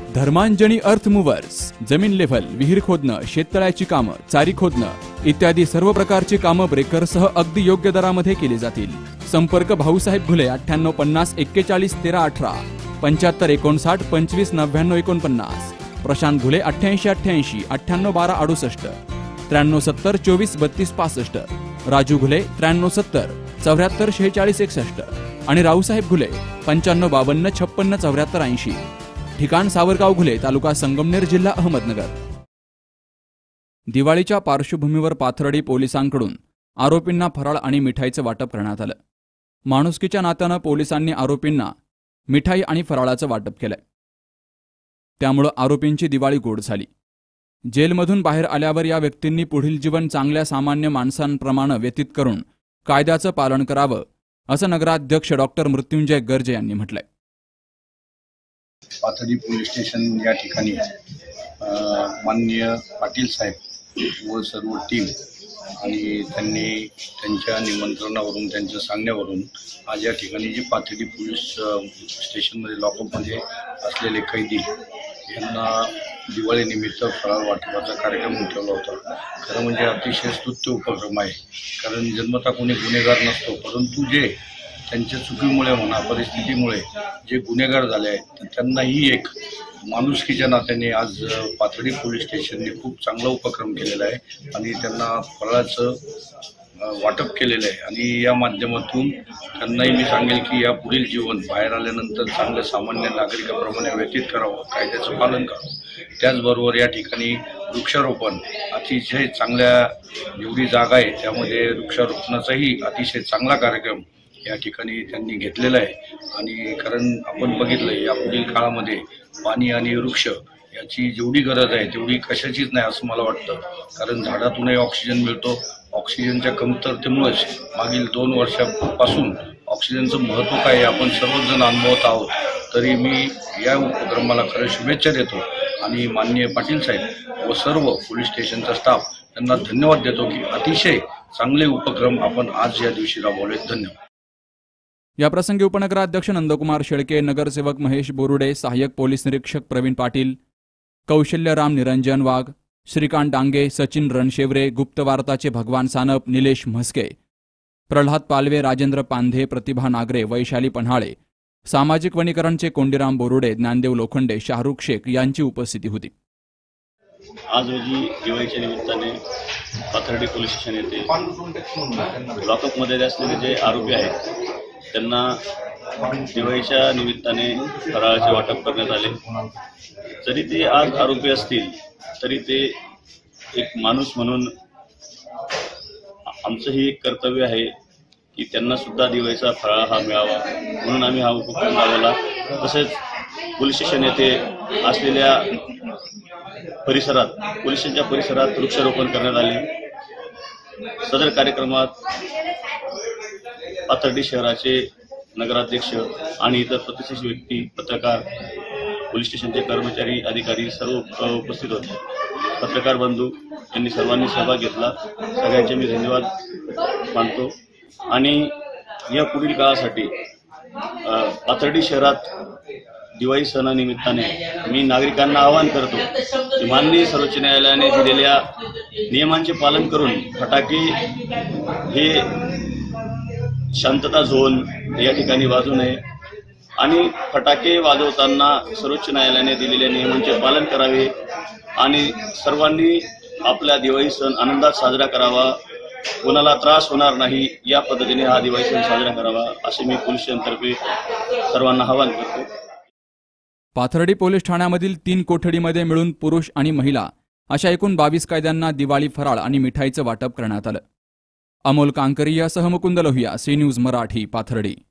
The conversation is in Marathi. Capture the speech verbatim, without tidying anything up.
धर्मांजनी अर्थ मूव्हर्स जमीन लेव्हल, विहीर खोदणं, शेततळ्याची कामं, चारी खोदणं इत्यादी सर्व प्रकारची कामं ब्रेकरसह अगदी योग्य दरामध्ये केली जातील। संपर्क भाऊसाहेब घुले अठ्ठ्याण्णव पन्नास एक्केचाळीस तेरा अठरा, पंच्याहत्तर एकोणसाठ पंचवीस नव्याण्णव एकोणपन्नास, प्रशांत घुले अठ्ठ्याऐंशी अठ्ठ्याऐंशी अठ्ठ्याण्णव बारा अडुसष्ट, त्र्याण्णव सत्तर चोवीस बत्तीस पासष्ट, राजू घुले त्र्याण्णव सत्तर चौऱ्याहत्तर शेहेचाळीस एकसष्ट आणि रावसाहेब घुले पंच्याण्णव बावन्न छप्पन्न चौऱ्याहत्तर ऐंशी। ठिकाण सावरगाव घुले, तालुका संगमनेर, जिल्हा अहमदनगर। दिवाळीच्या पार्श्वभूमीवर पाथर्डी पोलिसांकडून आरोपींना फराळ आणि मिठाईचं वाटप करण्यात आलं। माणुसकीच्या नात्यानं पोलिसांनी आरोपींना मिठाई आणि फराळाचं वाटप केलंय। त्यामुळे आरोपींची दिवाळी गोड झाली। जेलमधून बाहेर आल्यावर या व्यक्तींनी पुढील जीवन चांगल्या सामान्य माणसांप्रमाणे व्यतीत करून कायद्याचं पालन करावं, असं नगराध्यक्ष डॉक्टर मृत्युंजय गर्जे यांनी म्हटलंय। पाथर्डी पोलीस स्टेशन या ठिकाणी माननीय पाटील साहेब व सर्व टीम आणि त्यांनी त्यांच्या निमंत्रणावरून, त्यांच्या सांगण्यावरून आज या ठिकाणी जे पाथर्डी पोलीस स्टेशनमध्ये लॉकअपमध्ये असलेले कैदी यांना दिवाळीनिमित्त फराळ वाटपाचा कार्यक्रम ठेवला होता। खरं म्हणजे अतिशय स्तुत्य उपक्रम आहे, कारण जन्मता कोणी गुन्हेगार नसतो, परंतु जे त्यांच्या चुकीमुळे म्हणा, परिस्थितीमुळे जे गुन्हेगार झाले आहेत तर त्यांनाही एक माणुसकीच्या नात्याने आज पाथर्डी पोलीस स्टेशनने खूप चांगला उपक्रम केलेला आहे आणि त्यांना फराळाचं वाटप केलेलं आहे। आणि या माध्यमातून त्यांनाही मी सांगेल की या पुढील जीवन बाहेर आल्यानंतर चांगलं सामान्य नागरिकाप्रमाणे व्यतीत करावं, कायद्याचं पालन करावं। त्याचबरोबर या ठिकाणी वृक्षारोपण अतिशय चांगल्या, जेवढी जागा आहे त्यामध्ये वृक्षारोपणाचाही अतिशय चांगला कार्यक्रम या ठिकाणी त्यांनी घेतलेला आहे। आणि कारण आपण बघितलं या पुढील काळामध्ये पाणी आणि वृक्ष याची जेवढी गरज आहे तेवढी कशाचीच नाही असं मला वाटतं, कारण झाडातूनही ऑक्सिजन मिळतो। ऑक्सिजनच्या कमतरतेमुळेच मागील दोन वर्षापासून ऑक्सिजनचं महत्त्व काय आपण सर्वजण अनुभवत आहोत। तरी मी या उपक्रमाला खरं शुभेच्छा देतो आणि माननीय पाटील साहेब व सर्व पोलीस स्टेशनचा स्टाफ यांना धन्यवाद देतो की अतिशय चांगले उपक्रम आपण आज या दिवशी राबवले। धन्यवाद। या प्रसंगी उपनगराध्यक्ष नंदकुमार शेळके, नगरसेवक महेश बोरुडे, सहाय्यक पोलीस निरीक्षक प्रवीण पाटील, कौशल्यराम निरंजन वाघ, श्रीकांत डांगे, सचिन रणशेवरे, गुप्तवार्ताचे भगवान सानप, निलेश म्हस्के, प्रल्हाद पालवे, राजेंद्र पांधे, प्रतिभा नागरे, वैशाली पन्हाळे, सामाजिक वनीकरणचे कोंडीराम बोरुडे, ज्ञानदेव लोखंडे, शाहरुख शेख यांची उपस्थिती होती। आज रोजी दिवाळीच्या निमित्ताने पाथर्डी पोलीस स्टेशन येथे लॉकअपमध्ये असलेले जे आरोपी आहेत त्यांना दिवाळीच्या निमित्ताने फराळाचे वाटप करण्यात आले। जरी ते आज आरोपी असतील तरी ते एक माणूस म्हणून आमचंही एक कर्तव्य आहे की त्यांना सुद्धा दिवाळीचा फराळ हा मिळावा, म्हणून आम्ही हा उपक्रम राबवला। तसेच पोलीस स्टेशन येथे असलेल्या परिसरात, पोलीस स्टेशनच्या परिसरात वृक्षारोपण करण्यात आले। सदर कार्यक्रमात पाथर्डी शहराचे नगराध्यक्ष आणि इतर प्रतिष्ठित व्यक्ती, पत्रकार, पोलीस स्टेशनचे कर्मचारी, अधिकारी सर्व उपस्थित होते। पत्रकार बंधू यांनी सर्वांनी सहभाग घेतला, सगळ्यांचे मी धन्यवाद मानतो। आणि या पुढील काळासाठी पाथर्डी शहरात दिवाळी सणानिमित्ताने मी नागरिकांना आवाहन करतो की माननीय सर्वोच्च न्यायालयाने दिलेल्या नियमांचे पालन करून फटाके हे शांतता झोन या ठिकाणी वाजवू नये आणि फटाके वाजवताना सर्वोच्च न्यायालयाने दिलेल्या नियमांचे पालन करावे आणि सर्वांनी आपला दिवाळी सण आनंदात साजरा करावा, कोणाला त्रास होणार नाही या पद्धतीने हा दिवाळी सण साजरा करावा असे मी पोलीस स्टेशनतर्फे सर्वांना आवाहन करतो। पाथर्डी पोलीस ठाण्यामधील तीन कोठडीमध्ये मिळून पुरुष आणि महिला अशा एकूण बावीस कैद्यांना दिवाळी फराळ आणि मिठाईचं वाटप करण्यात आलं। अमोल कांकरी यासह मुकुंद लोहिया, सी न्यूज मराठी, पाथर्डी।